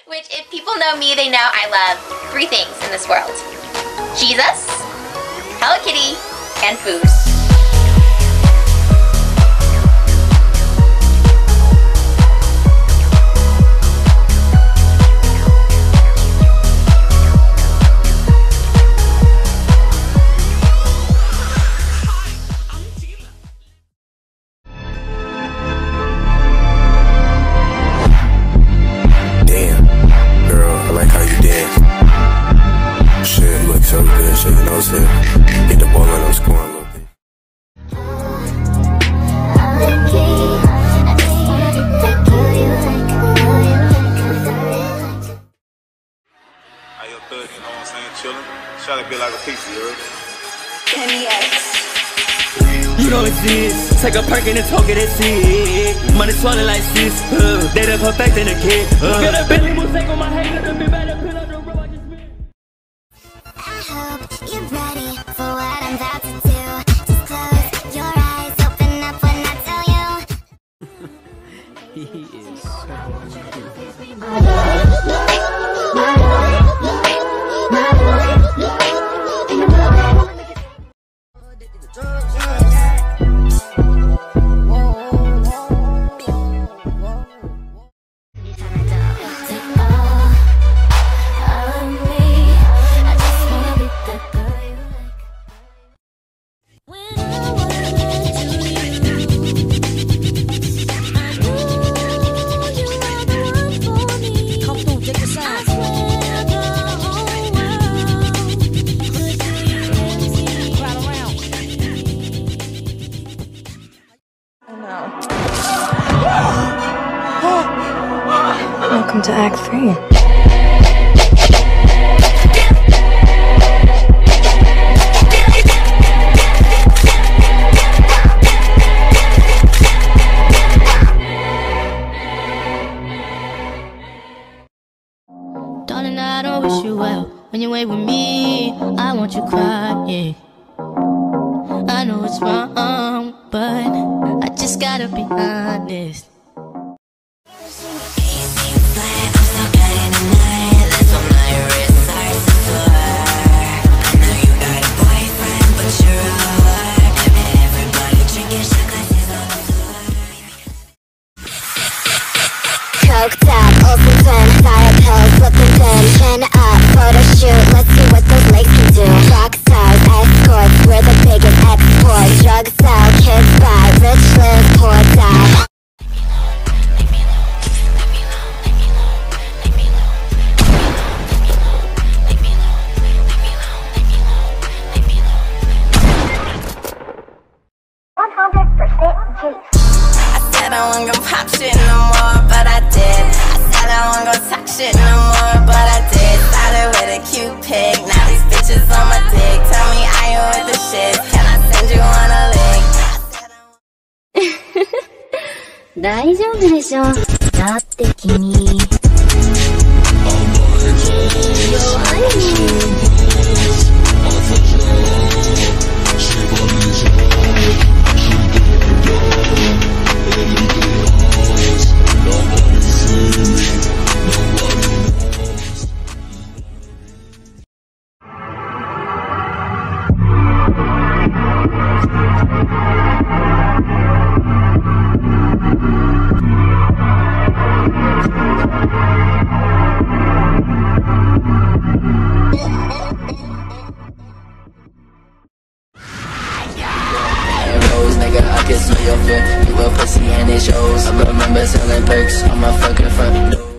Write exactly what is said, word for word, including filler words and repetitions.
Which, if people know me, they know I love three things in this world. Jesus, Hello Kitty, and food. Get the ball and I'm scoring a little bit. How your thug, you know what I'm saying, chillin'? Try to be like a pizza, you heard? You know it's this. Take a perk and talk it, that's it. Money swallowed like this. Uh, they done perfecting the kid. Uh. Got a Bentley mistake on my head, let me better put up the road I just made. I hope you're ready for what I'm about to do. Just close your eyes, open up when I tell you. He is Welcome to Act Three. Darling, I don't wish you well. When you ain't with me, I want you cry, yeah. I know it's wrong, but I just gotta be honest. Coked up, open twin, fire pills, flipping pin, chin up, photo shoot, let's see what those legs can do. Rock stars, escorts, we're the biggest export. Drug sell, kids buy, rich live, poor die. one hundred percent juice. I said I wasn't gonna pop shit no more, but I did. I said I wasn't gonna talk shit no more, but I did. Started with a cute pic, now these bitches on my dick. Tell me, are you with the shit? Can I send you on a link? 大丈夫でしょ。だって君弱いね。 I can smell your foot. You a pussy and it shows. I remember selling perks on my fucking front door.